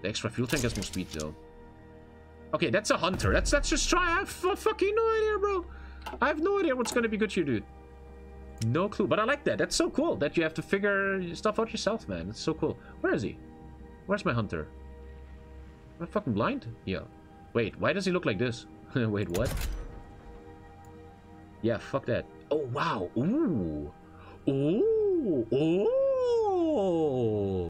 The extra fuel tank has more speed, though. Okay, that's a hunter. Let's just try. I have fucking no idea, bro. I have no idea what's gonna be good here, dude. No clue. But I like that. That's so cool that you have to figure stuff out yourself, man. It's so cool. Where is he? Where's my hunter? Am I fucking blind? Yeah. Wait, why does he look like this? Wait, what? Yeah, fuck that. Oh, wow. Ooh. Ooh. Ooh.